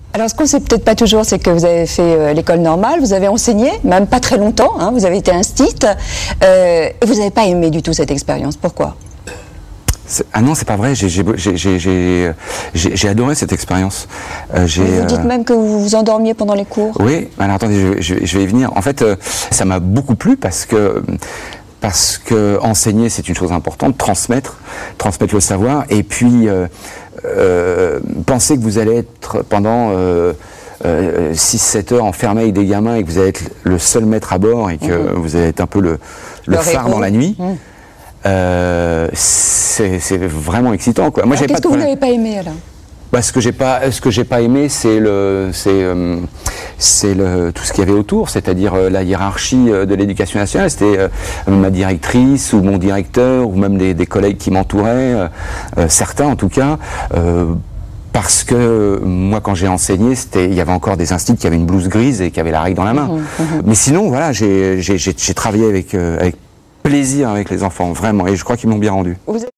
Alors, ce qu'on ne sait peut-être pas toujours, c'est que vous avez fait l'école normale, vous avez enseigné, même pas très longtemps, hein, vous avez été instite, et vous n'avez pas aimé du tout cette expérience. Pourquoi ? Ah non, c'est pas vrai, j'ai adoré cette expérience. Vous dites même que vous vous endormiez pendant les cours. Oui, alors attendez, je vais y venir. En fait, ça m'a beaucoup plu parce que enseigner, c'est une chose importante, transmettre le savoir, et puis penser que vous allez être pendant 6-7 heures enfermé avec des gamins et que vous allez être le seul maître à bord et que vous allez être un peu le phare héros dans la nuit. C'est vraiment excitant, quoi. Moi, qu'est-ce que vous n'avez pas aimé alors ? Bah, ce que j'ai pas aimé, c'est tout ce qu'il y avait autour, c'est-à-dire la hiérarchie de l'éducation nationale. C'était ma directrice ou mon directeur ou même des collègues qui m'entouraient, certains en tout cas. Parce que moi, quand j'ai enseigné, il y avait encore des instituts qui avaient une blouse grise et qui avaient la règle dans la main. Mais sinon, voilà, j'ai travaillé avec plaisir avec les enfants, vraiment, et je crois qu'ils m'ont bien rendu.